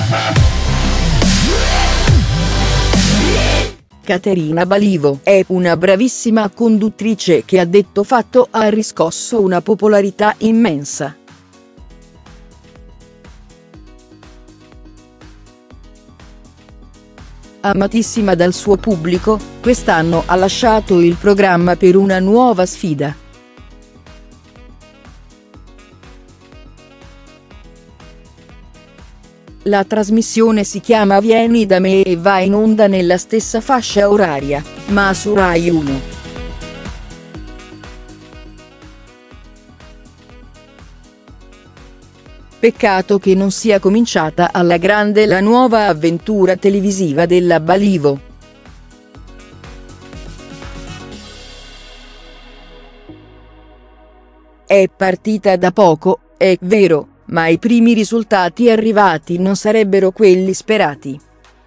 Caterina Balivo è una bravissima conduttrice che, a detto fatto, ha riscosso una popolarità immensa. Amatissima dal suo pubblico, quest'anno ha lasciato il programma per una nuova sfida. La trasmissione si chiama Vieni da me e va in onda nella stessa fascia oraria, ma su Rai 1. Peccato che non sia cominciata alla grande la nuova avventura televisiva della Balivo. È partita da poco, è vero, ma i primi risultati arrivati non sarebbero quelli sperati.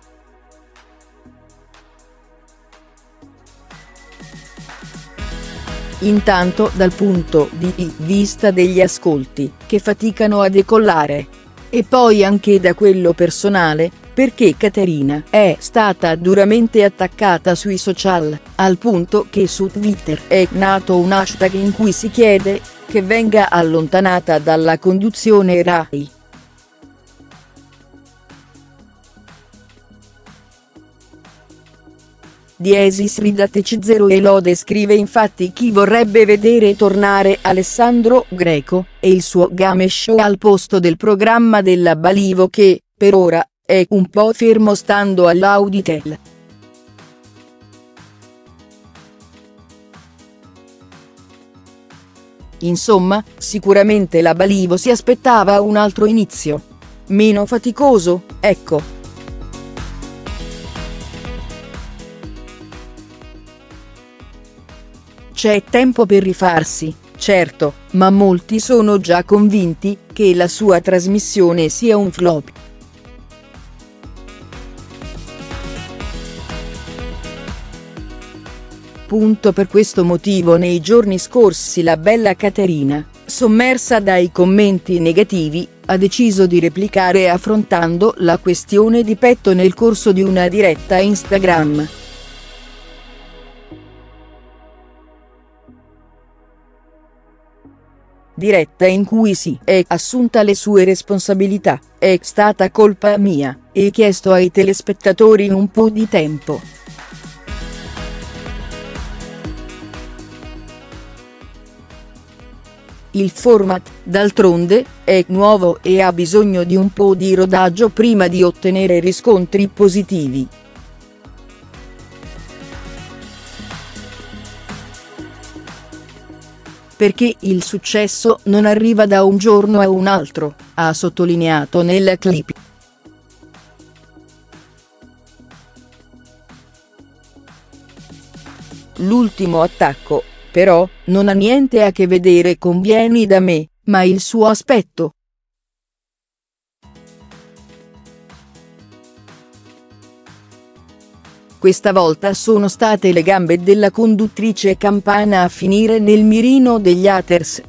Intanto dal punto di vista degli ascolti, che faticano a decollare. E poi anche da quello personale, perché Caterina è stata duramente attaccata sui social, al punto che su Twitter è nato un hashtag in cui si chiede che venga allontanata dalla conduzione Rai. Ridateci 0 e lode scrive infatti chi vorrebbe vedere tornare Alessandro Greco e il suo game show al posto del programma della Balivo che, per ora, è un po' fermo stando all'Auditel. Insomma, sicuramente la Balivo si aspettava un altro inizio. Meno faticoso, ecco. C'è tempo per rifarsi, certo, ma molti sono già convinti che la sua trasmissione sia un flop. Per questo motivo nei giorni scorsi la bella Caterina, sommersa dai commenti negativi, ha deciso di replicare affrontando la questione di petto nel corso di una diretta Instagram. Diretta in cui si è assunta le sue responsabilità, è stata colpa mia, e chiesto ai telespettatori un po' di tempo. Il format, d'altronde, è nuovo e ha bisogno di un po' di rodaggio prima di ottenere riscontri positivi. Perché il successo non arriva da un giorno a un altro, ha sottolineato nel clip. L'ultimo attacco, però, non ha niente a che vedere con Vieni da me, ma il suo aspetto. Questa volta sono state le gambe della conduttrice campana a finire nel mirino degli haters.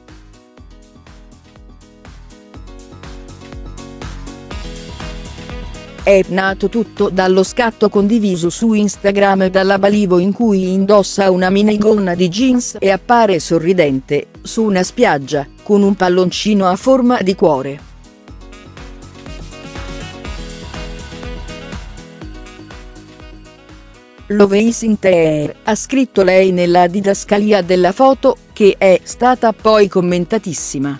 È nato tutto dallo scatto condiviso su Instagram dalla Balivo in cui indossa una minigonna di jeans e appare sorridente, su una spiaggia, con un palloncino a forma di cuore. Love is in the air, ha scritto lei nella didascalia della foto, che è stata poi commentatissima.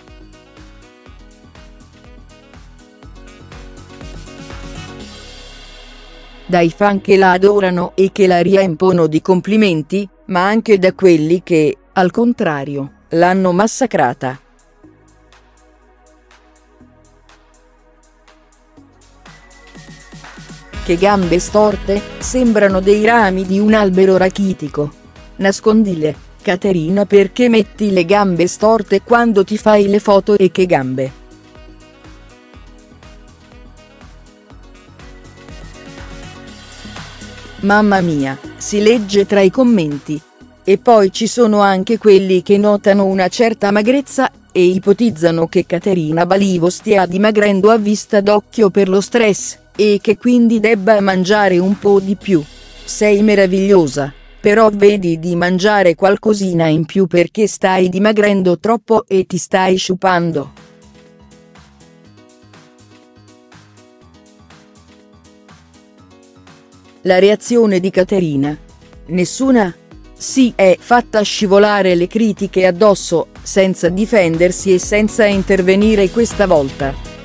Dai fan che la adorano e che la riempono di complimenti, ma anche da quelli che, al contrario, l'hanno massacrata. Che gambe storte, sembrano dei rami di un albero rachitico. Nascondile, Caterina, perché metti le gambe storte quando ti fai le foto e che gambe. Mamma mia, si legge tra i commenti. E poi ci sono anche quelli che notano una certa magrezza, e ipotizzano che Caterina Balivo stia dimagrendo a vista d'occhio per lo stress, e che quindi debba mangiare un po' di più. Sei meravigliosa, però vedi di mangiare qualcosina in più perché stai dimagrendo troppo e ti stai sciupando. La reazione di Caterina? Nessuna? Si è fatta scivolare le critiche addosso, senza difendersi e senza intervenire questa volta.